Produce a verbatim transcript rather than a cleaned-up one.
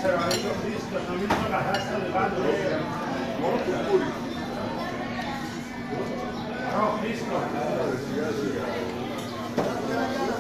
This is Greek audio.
ξέρω αν είσαι ο Χρήστος, νομίζω το καθάσεις το λιβάνι. Μόνο του κούρι. Ο Χρήστος.